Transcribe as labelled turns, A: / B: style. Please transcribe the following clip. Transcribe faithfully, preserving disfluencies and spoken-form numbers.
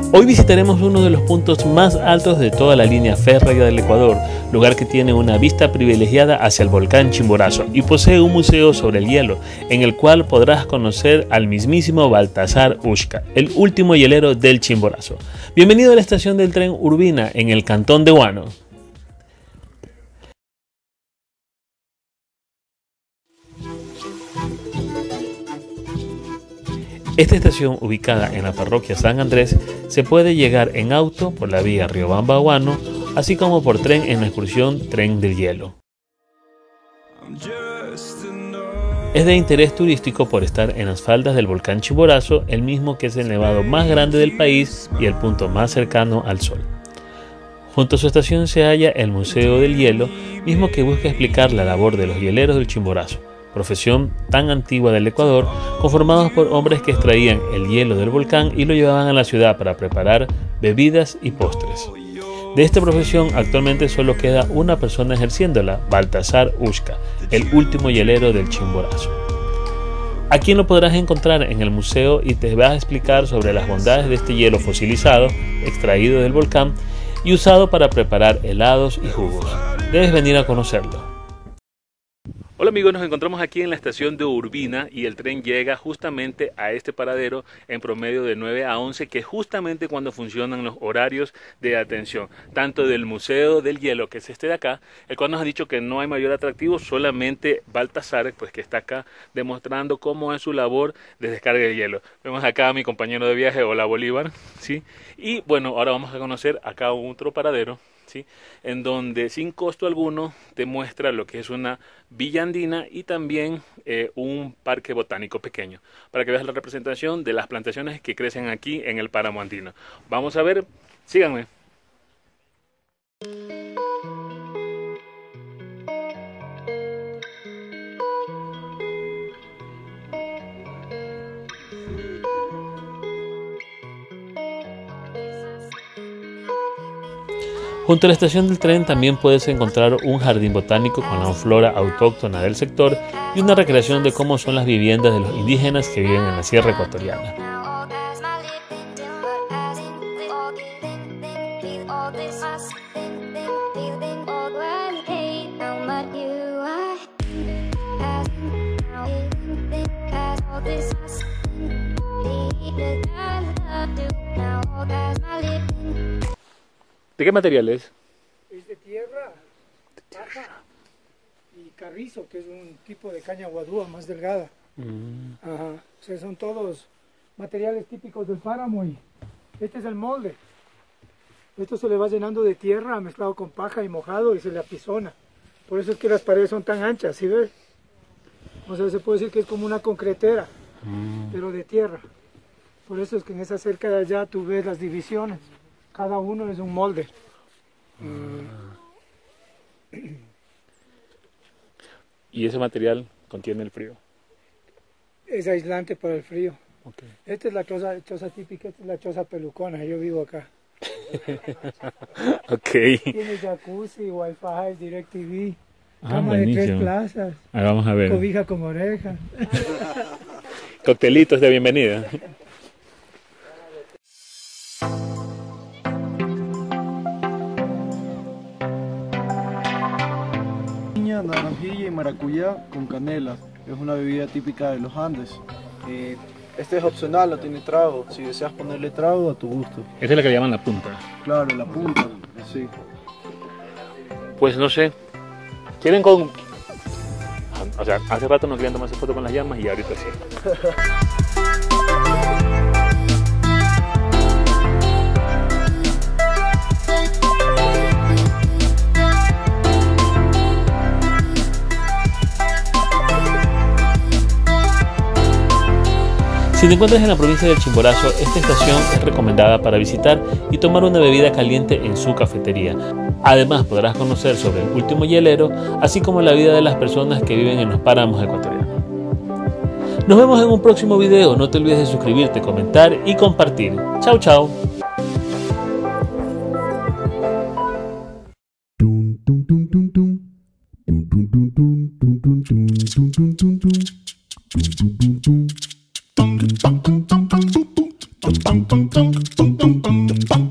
A: Hoy visitaremos uno de los puntos más altos de toda la línea férrea del Ecuador, lugar que tiene una vista privilegiada hacia el volcán Chimborazo y posee un museo sobre el hielo, en el cual podrás conocer al mismísimo Baltasar Ushka, el último hielero del Chimborazo. Bienvenido a la estación del tren Urbina, en el cantón de Huánuco. Esta estación, ubicada en la parroquia San Andrés, se puede llegar en auto por la vía Riobamba a Huánuco, así como por tren en la excursión Tren del Hielo. Es de interés turístico por estar en las faldas del volcán Chimborazo, el mismo que es el nevado más grande del país y el punto más cercano al Sol. Junto a su estación se halla el Museo del Hielo, mismo que busca explicar la labor de los hieleros del Chimborazo, profesión tan antigua del Ecuador, conformados por hombres que extraían el hielo del volcán y lo llevaban a la ciudad para preparar bebidas y postres. De esta profesión actualmente solo queda una persona ejerciéndola, Baltasar Ushka, el último hielero del Chimborazo. A quien lo podrás encontrar en el museo y te va a explicar sobre las bondades de este hielo fosilizado, extraído del volcán y usado para preparar helados y jugos. Debes venir a conocerlo. Hola amigos, nos encontramos aquí en la estación de Urbina y el tren llega justamente a este paradero en promedio de nueve a once, que es justamente cuando funcionan los horarios de atención, tanto del Museo del Hielo, que es este de acá, el cual nos ha dicho que no hay mayor atractivo, solamente Baltasar, pues que está acá demostrando cómo es su labor de descarga de hielo. Vemos acá a mi compañero de viaje, hola Bolívar, ¿sí? Y bueno, ahora vamos a conocer acá otro paradero, ¿sí? En donde sin costo alguno te muestra lo que es una villa andina y también eh, un parque botánico pequeño, para que veas la representación de las plantaciones que crecen aquí en el páramo andino. Vamos a ver, síganme. Junto a la estación del tren también puedes encontrar un jardín botánico con la flora autóctona del sector y una recreación de cómo son las viviendas de los indígenas que viven en la sierra ecuatoriana. ¿De qué material es?
B: Es de tierra, paja y carrizo, que es un tipo de caña guadúa más delgada. Mm. Ajá. O sea, son todos materiales típicos del páramo y este es el molde. Esto se le va llenando de tierra mezclado con paja y mojado y se le apizona. Por eso es que las paredes son tan anchas, ¿sí ves? O sea, se puede decir que es como una concretera, mm. pero de tierra. Por eso es que en esa cerca de allá tú ves las divisiones. Cada uno es un molde.
A: Ah. ¿Y ese material contiene el frío?
B: Es aislante para el frío.
A: Okay.
B: Esta es la choza, choza típica, esta es la choza pelucona, yo vivo acá.
A: Okay.
B: Tiene jacuzzi, wifi, DirecTV,
A: ah,
B: cama
A: buenísimo.
B: de tres plazas,
A: ah, vamos a ver.
B: Cobija con oreja.
A: Coctelitos de bienvenida.
C: Naranjilla y maracuyá con canela. Es una bebida típica de los Andes. Eh, este es opcional, no tiene trago. Si deseas ponerle trago, a tu gusto.
A: Esta es la que llaman la punta.
C: Claro, la punta, sí.
A: Pues no sé. ¿Quieren con...? O sea, hace rato no querían tomarse foto con las llamas y ahorita sí. Si te encuentras en la provincia del Chimborazo, esta estación es recomendada para visitar y tomar una bebida caliente en su cafetería. Además podrás conocer sobre el último hielero, así como la vida de las personas que viven en los páramos ecuatorianos. Nos vemos en un próximo video, no te olvides de suscribirte, comentar y compartir. Chao, chao.
D: bum bum bum bum bum bum bum.